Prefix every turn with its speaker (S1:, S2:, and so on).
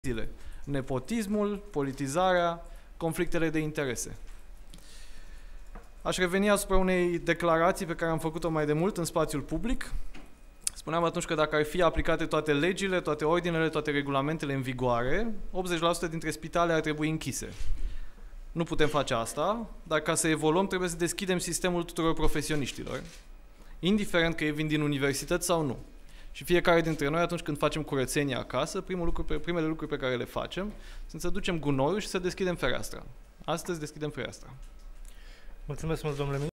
S1: zile. Nepotismul, politizarea, conflictele de interese. Aș reveni asupra unei declarații pe care am făcut-o mai de mult în spațiul public. Spuneam atunci că dacă ar fi aplicate toate legile, toate ordinele, toate regulamentele în vigoare, 80% dintre spitale ar trebui închise. Nu putem face asta, dar ca să evoluăm trebuie să deschidem sistemul tuturor profesioniștilor, indiferent că ei vin din universități sau nu. Și fiecare dintre noi, atunci când facem curățenia acasă, primele lucruri pe care le facem sunt să ducem gunoiul și să deschidem fereastra. Astăzi deschidem fereastra.
S2: Mulțumesc mult, domnule